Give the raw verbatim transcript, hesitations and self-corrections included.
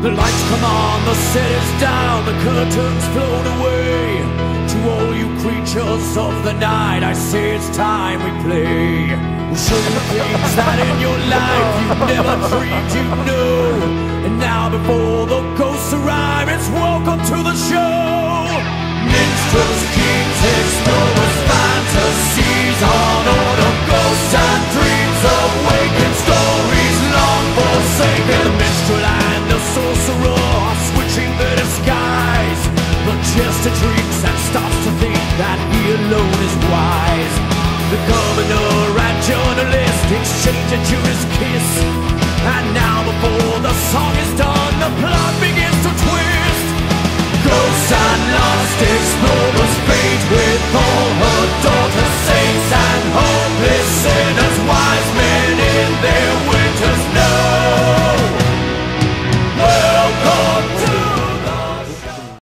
The lights come on, the set is down, the curtains float away. To all you creatures of the night, I say it's time we play. We'll show you things that in your life you never dreamed you'd know. And now before the ghosts arrive, it's welcome to the show. Minstrels, kings, explorers, fantasies, on order, ghosts and dreams, awakened stories long forsaken. The minstrel and the sorcerer are switching their disguise. The jester drinks and starts to think that he alone is wise. The governor and journalist exchange a Judas kiss.